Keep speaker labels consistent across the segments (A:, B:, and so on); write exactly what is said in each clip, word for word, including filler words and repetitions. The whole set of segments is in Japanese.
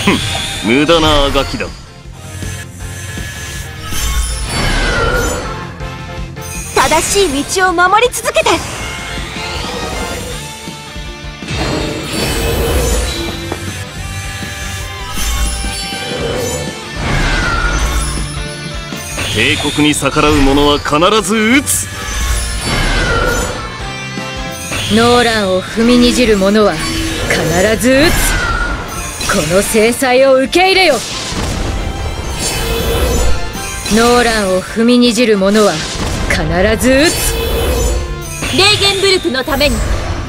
A: 無駄なあがきだ。
B: 正しい道を守り続けて。
A: 帝国に逆らう者は必ず討つ。
C: ノーランを踏みにじる者は必ず討つ。この制裁を受け入れよ。ノーランを踏みにじる者は必ず撃つ。
B: レーゲンブルクのために。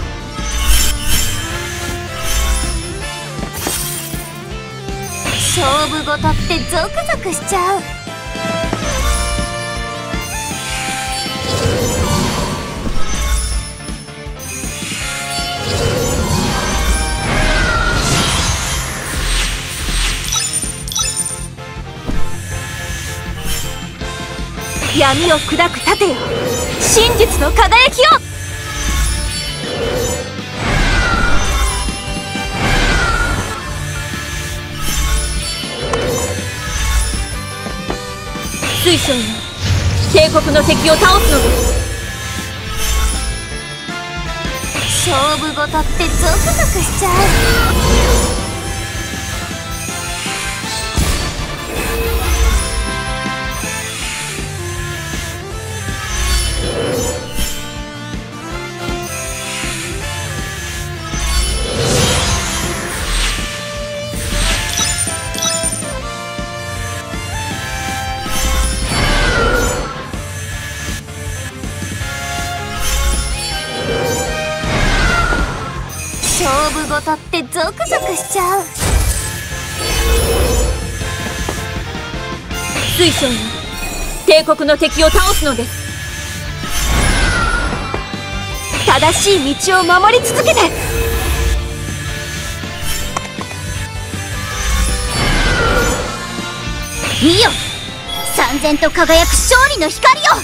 B: 勝負事ってゾクゾクしちゃう。闇を砕く盾よ、真実の輝きを。水晶よ、帝国の敵を倒すのです。勝負事ってゾクゾクしちゃう。勝負事ってゾクゾクしちゃう。水晶よ、帝国の敵を倒すのです。正しい道を守り続けて。
D: 見よ、燦然と輝く勝利の光よ。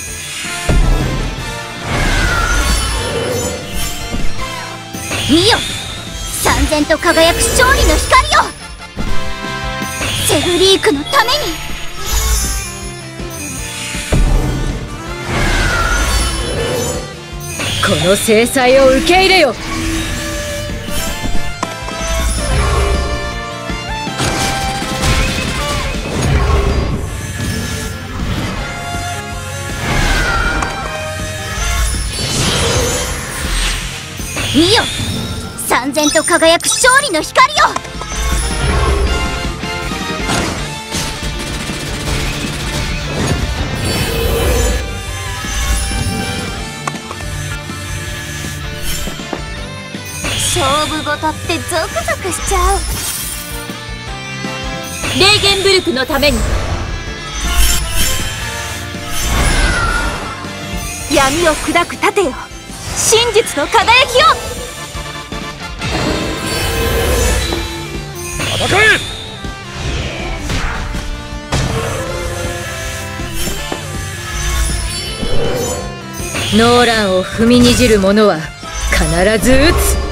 D: 見よ、燦然と輝く勝利の光よ。セフリークのために。
C: この制裁を受け入れよ。
D: 見よ、燦然と輝く勝利の光よ。
B: 勝負事ってゾクゾクしちゃう。レーゲンブルクのために。闇を砕く盾よ、真実の輝きを。
A: 戦え。
C: ノーランを踏みにじる者は必ず撃つ。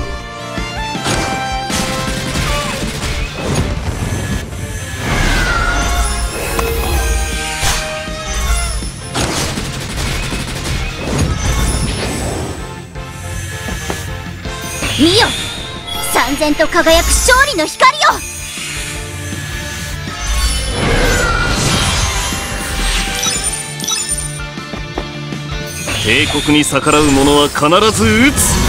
D: 見よ、燦然と輝く勝利の光よ。
A: 帝国に逆らう者は必ず討つ。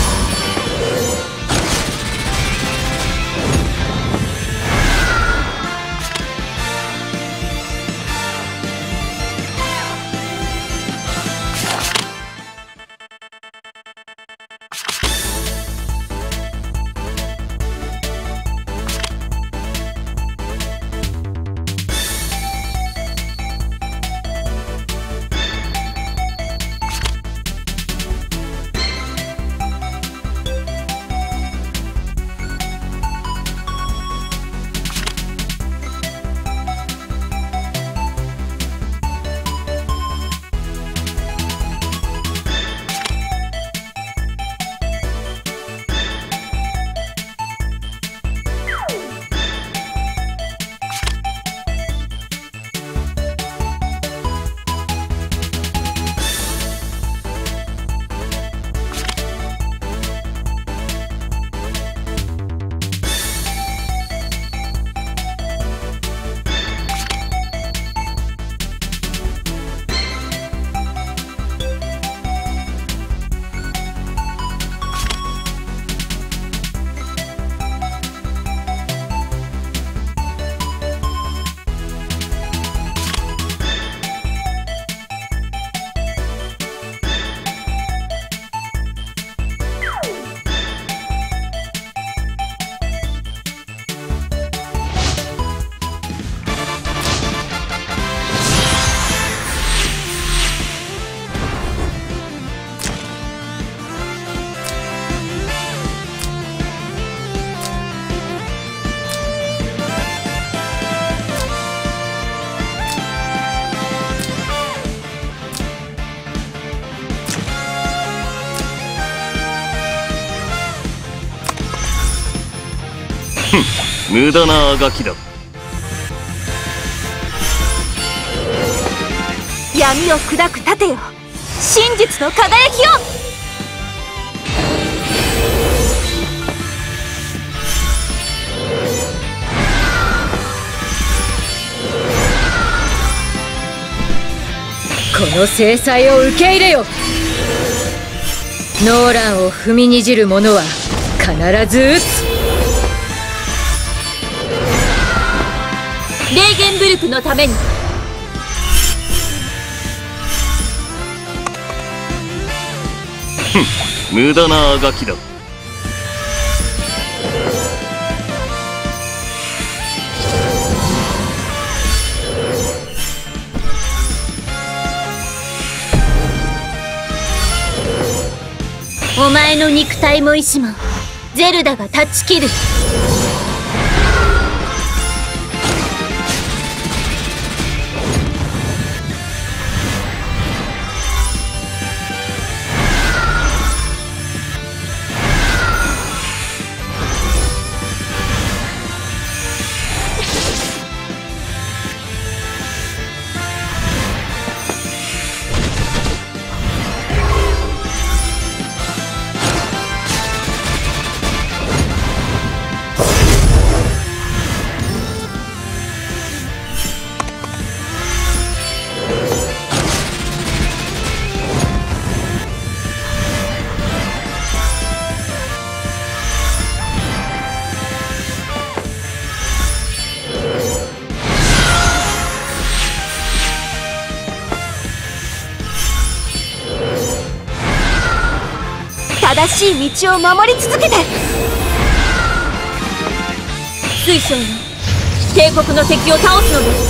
A: 無駄なあがきだ。
B: 闇を砕く盾よ、真実の輝きを。
C: この制裁を受け入れよ。ノーランを踏みにじる者は必ず撃つ。
B: レーゲンブルクのために。
A: 無駄なあがきだ。
B: お前の肉体も意志もゼルダが断ち切る。正しい道を守り続けて。水晶よ、帝国の敵を倒すのです。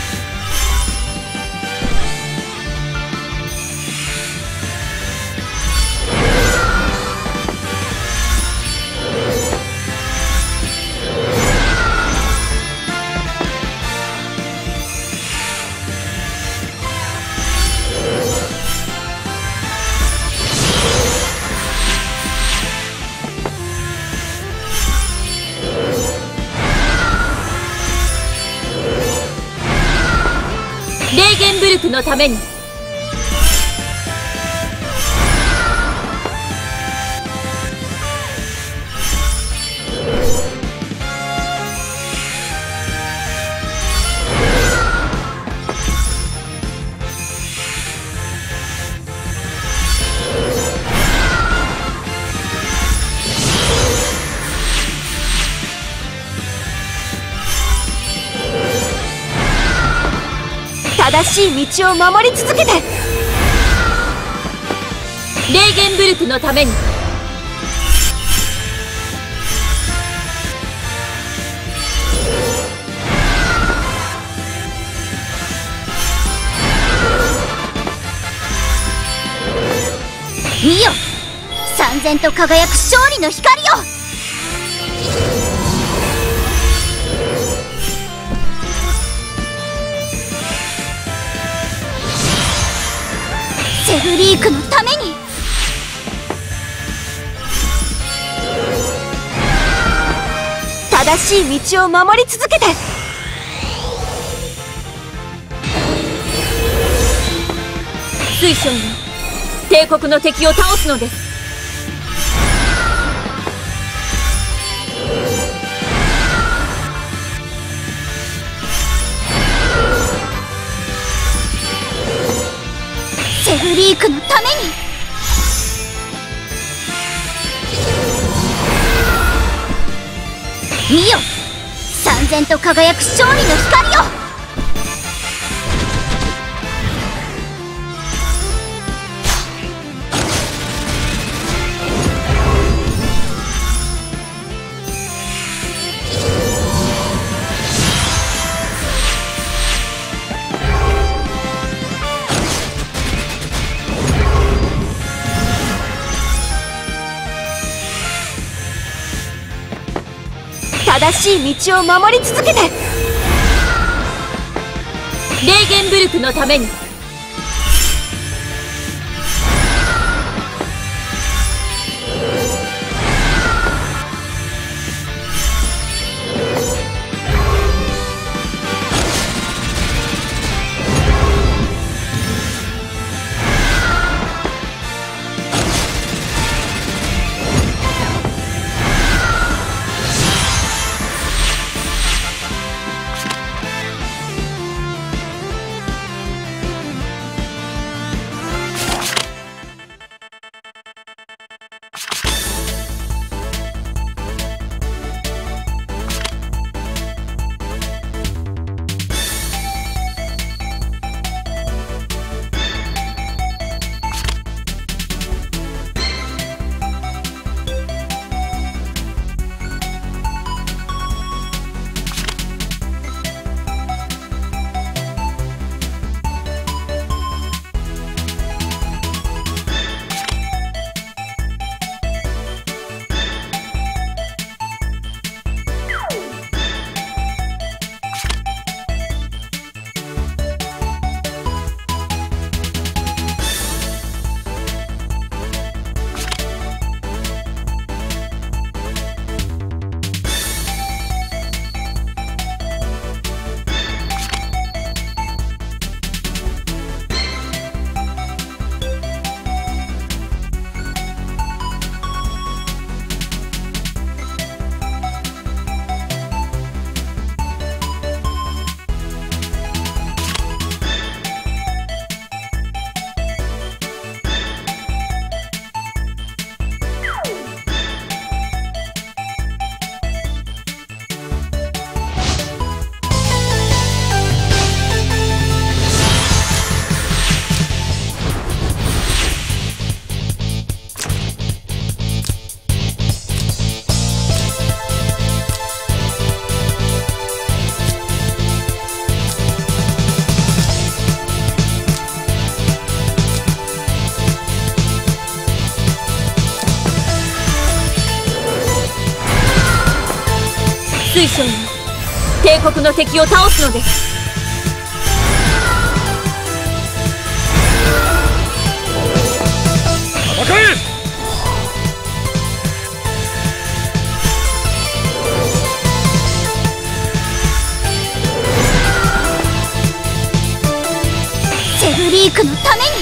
B: レーゲンブルクのために。正しい道を守り続けて。レーゲンブルクのために。
D: 見よ、燦然と輝く勝利の光よ。セフリークのために。
B: 正しい道を守り続けて。水晶よ、帝国の敵を倒すのです。
D: セフリークのために。見よ、燦然と輝く勝利の光よ。
B: 正しい道を守り続けて。レーゲンブルクのために。 水晶よ、帝国の敵を倒すのです。
A: 戦え。
D: セルリークのために。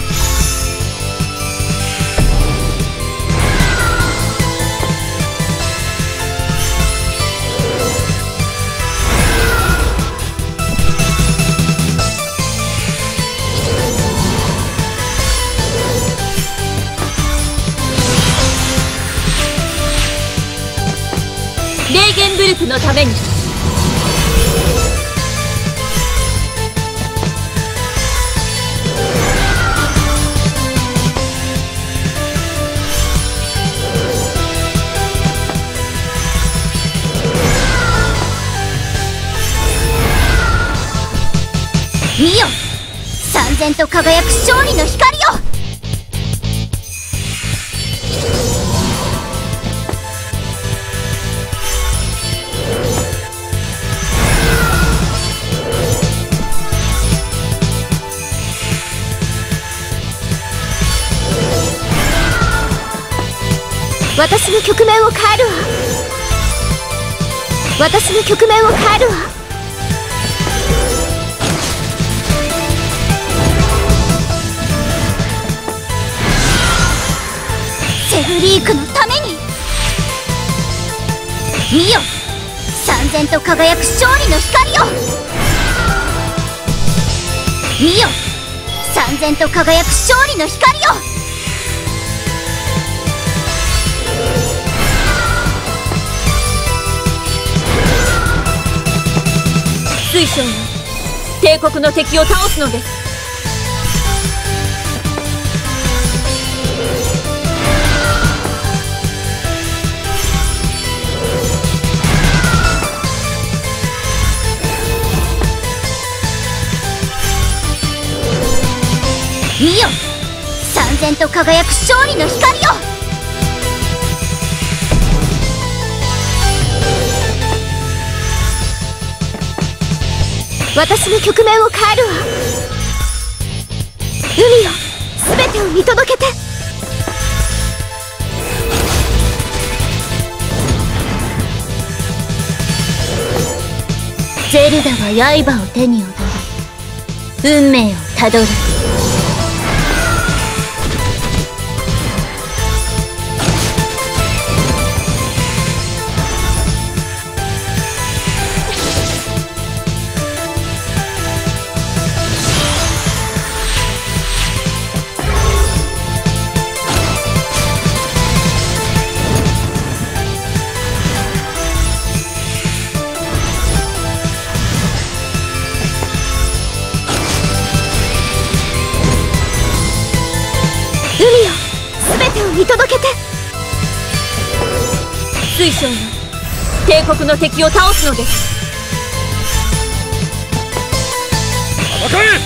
B: レーゲンブルクのために。
D: 見よ、燦然と輝く勝利の光よ。
B: 私の局面を変えるわ。私の局面を変えるわ。
D: セルリークのために。見よ、燦然と輝く勝利の光よ。見よ、燦然と輝く勝利の光よ。
B: 水晶よ、帝国の敵を倒すのです。
D: 見よ、燦然と輝く勝利の光よ。
B: 私の局面を変えるわ。海よ、全てを見届けて。
D: ゼルダは刃を手に踊り、運命をたどる。
B: 海よ、全てを見届けて。水晶よ、帝国の敵を倒すのです。
A: 戦え。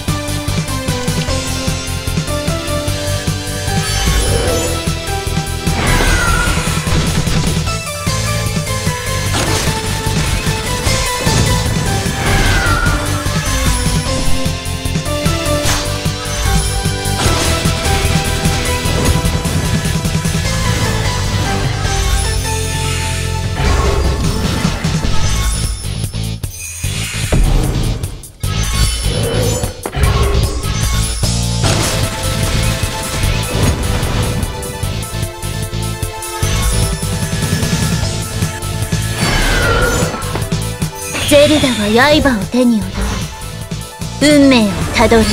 D: ゼルダは刃を手に踊り、運命をたどる。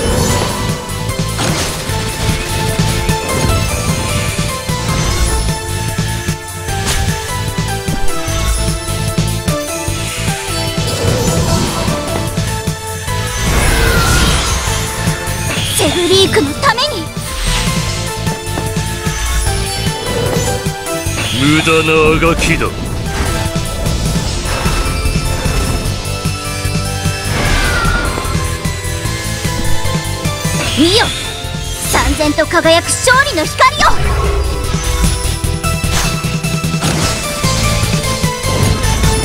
D: セルリークのために。
A: 無駄なあがきだ。
D: 見よ、燦然と輝く勝利の光よ。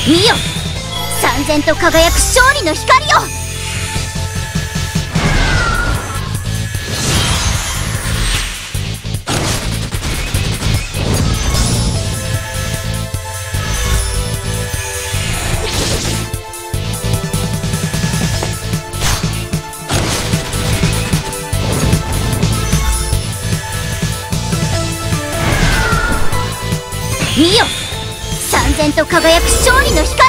D: 見よ、燦然と輝く勝利の光よ。見よ、燦然と輝く勝利の光。